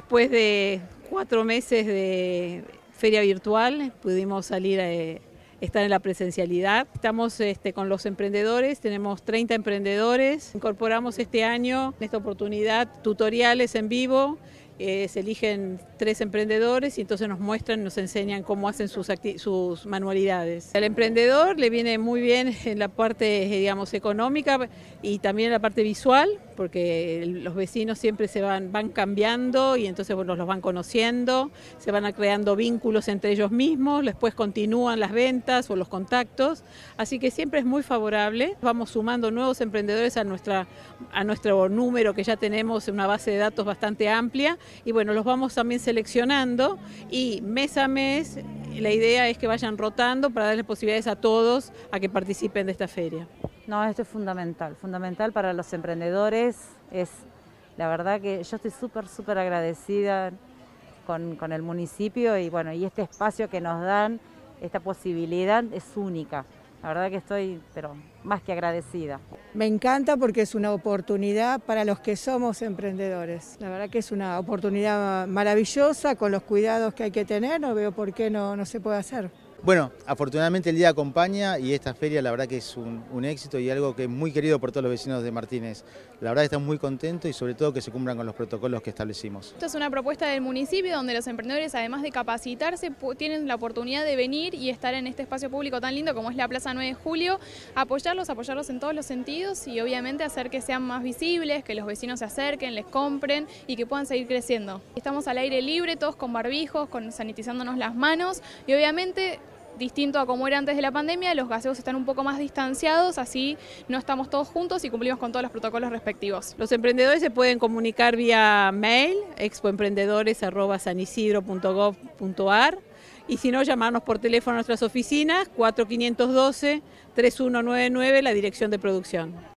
Después de 4 meses de feria virtual, pudimos salir a estar en la presencialidad. Estamos con los emprendedores, tenemos 30 emprendedores. Incorporamos este año, en esta oportunidad, tutoriales en vivo. Se eligen 3 emprendedores y entonces nos muestran, nos enseñan cómo hacen sus manualidades. Al emprendedor le viene muy bien en la parte, digamos, económica y también en la parte visual, porque los vecinos siempre van cambiando y entonces bueno, los van conociendo, se van creando vínculos entre ellos mismos, después continúan las ventas o los contactos, así que siempre es muy favorable. Vamos sumando nuevos emprendedores a nuestro número que ya tenemos, una base de datos bastante amplia. Y bueno, los vamos también seleccionando y mes a mes la idea es que vayan rotando para darles posibilidades a todos a que participen de esta feria. No, esto es fundamental para los emprendedores. La verdad que yo estoy súper agradecida con el municipio y bueno, y este espacio que nos dan, esta posibilidad es única. La verdad que estoy, pero más que agradecida. Me encanta porque es una oportunidad para los que somos emprendedores. La verdad que es una oportunidad maravillosa, con los cuidados que hay que tener, no veo por qué no se puede hacer. Bueno, afortunadamente el día acompaña y esta feria la verdad que es un éxito y algo que es muy querido por todos los vecinos de Martínez. La verdad que están muy contentos y sobre todo que se cumplan con los protocolos que establecimos. Esto es una propuesta del municipio donde los emprendedores, además de capacitarse, tienen la oportunidad de venir y estar en este espacio público tan lindo como es la Plaza 9 de Julio, apoyarlos en todos los sentidos y obviamente hacer que sean más visibles, que los vecinos se acerquen, les compren y que puedan seguir creciendo. Estamos al aire libre, todos con barbijos, sanitizándonos las manos y obviamente, distinto a como era antes de la pandemia, los gaseos están un poco más distanciados, así no estamos todos juntos y cumplimos con todos los protocolos respectivos. Los emprendedores se pueden comunicar vía mail, expoemprendedores@sanisidro.gov.ar y si no, llamarnos por teléfono a nuestras oficinas, 4512-3199, la dirección de producción.